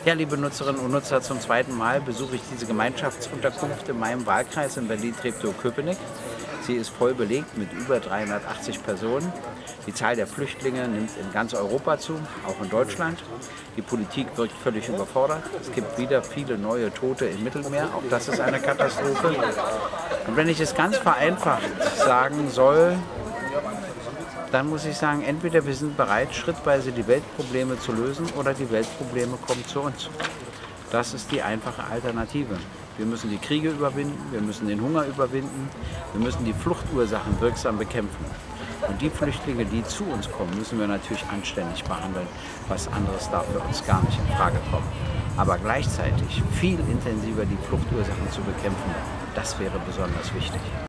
Ja, liebe Nutzerinnen und Nutzer, zum zweiten Mal besuche ich diese Gemeinschaftsunterkunft in meinem Wahlkreis in Berlin-Treptow-Köpenick. Sie ist voll belegt mit über 380 Personen. Die Zahl der Flüchtlinge nimmt in ganz Europa zu, auch in Deutschland. Die Politik wirkt völlig überfordert. Es gibt wieder viele neue Tote im Mittelmeer. Auch das ist eine Katastrophe. Und wenn ich es ganz vereinfacht sagen soll, dann muss ich sagen, entweder wir sind bereit, schrittweise die Weltprobleme zu lösen, oder die Weltprobleme kommen zu uns. Das ist die einfache Alternative. Wir müssen die Kriege überwinden, wir müssen den Hunger überwinden, wir müssen die Fluchtursachen wirksam bekämpfen. Und die Flüchtlinge, die zu uns kommen, müssen wir natürlich anständig behandeln. Was anderes darf für uns gar nicht in Frage kommen. Aber gleichzeitig viel intensiver die Fluchtursachen zu bekämpfen, das wäre besonders wichtig.